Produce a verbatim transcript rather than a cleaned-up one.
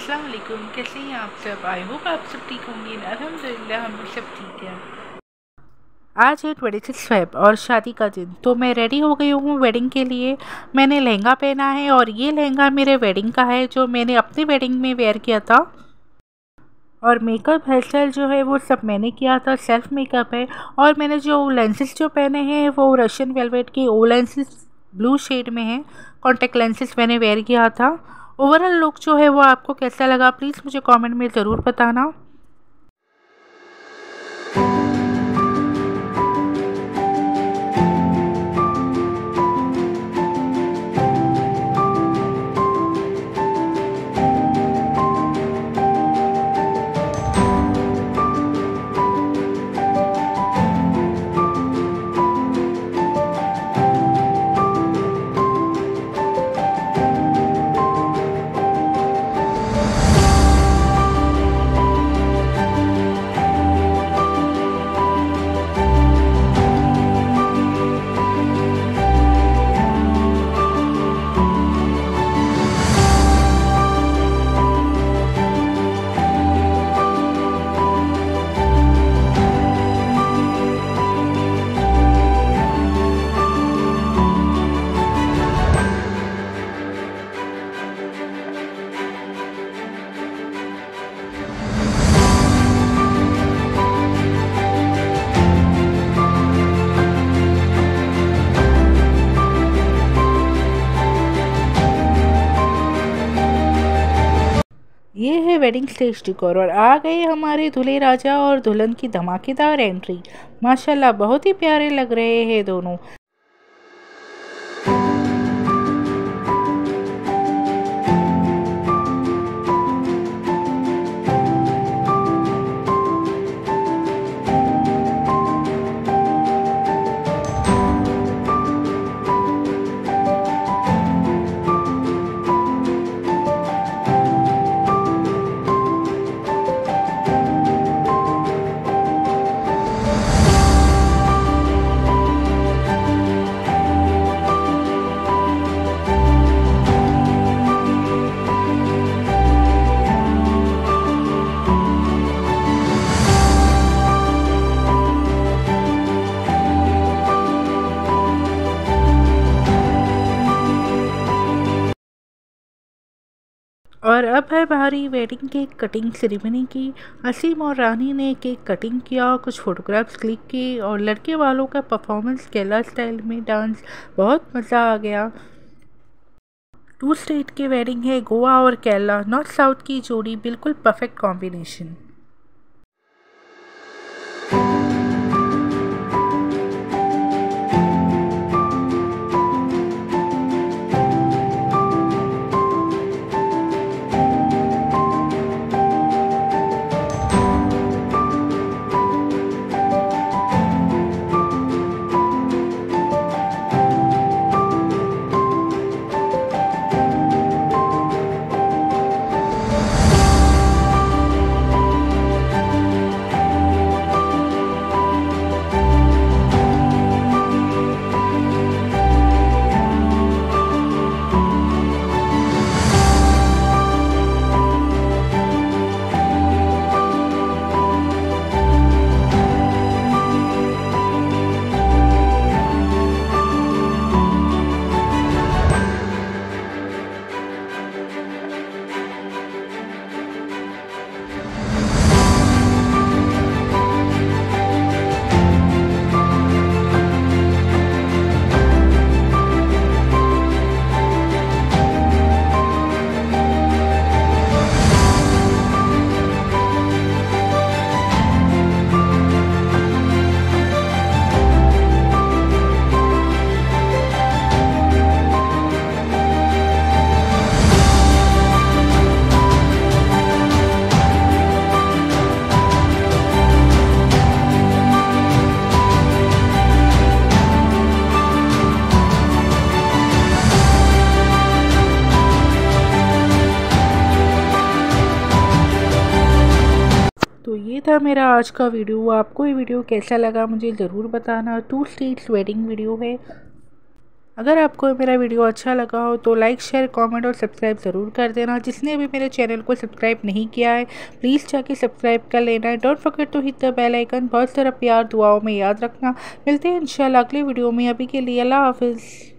अस्सलाम वालेकुम, कैसे हैं आप सब। आई होप आप सब ठीक होंगे। अल्हम्दुलिल्लाह हम भी सब ठीक हैं। आज है ट्वेंटी सिक्स फेब और शादी का दिन, तो मैं रेडी हो गई हूँ वेडिंग के लिए। मैंने लहंगा पहना है और ये लहंगा मेरे वेडिंग का है जो मैंने अपनी वेडिंग में वेयर किया था। और मेकअप हेयर स्टाइल जो है वो सब मैंने किया था, सेल्फ मेकअप है। और मैंने जो लेंसेज जो पहने हैं वो रशियन वेलवेट के ओ लेंसेज ब्लू शेड में हैं। कॉन्टेक्ट लेंसेज मैंने वेयर किया था। ओवरऑल लुक जो है वो आपको कैसा लगा प्लीज़ मुझे कमेंट में ज़रूर बताना। ये है वेडिंग स्टेज डेकोर और आ गए हमारे दूल्हे राजा और दुल्हन की धमाकेदार एंट्री। माशाल्लाह बहुत ही प्यारे लग रहे हैं दोनों। और अब है बाहरी वेडिंग केक कटिंग सेरेमनी की। असीम और रानी ने केक कटिंग किया, कुछ फोटोग्राफ्स क्लिक किए और लड़के वालों का परफॉर्मेंस केरला स्टाइल में डांस, बहुत मज़ा आ गया। टू स्टेट की वेडिंग है, गोवा और केरला, नॉर्थ साउथ की जोड़ी बिल्कुल परफेक्ट कॉम्बिनेशन। तो ये था मेरा आज का वीडियो। आपको ये वीडियो कैसा लगा मुझे ज़रूर बताना। टू स्टेट्स वेडिंग वीडियो है। अगर आपको मेरा वीडियो अच्छा लगा हो तो लाइक शेयर कमेंट और सब्सक्राइब ज़रूर कर देना। जिसने अभी मेरे चैनल को सब्सक्राइब नहीं किया है प्लीज़ जाके सब्सक्राइब कर लेना है। Don't forget to hit the bell icon. बहुत सारा प्यार दुआओं में याद रखना। मिलते हैं इंशाल्लाह अगले वीडियो में। अभी के लिए अल्लाह हाफिज़।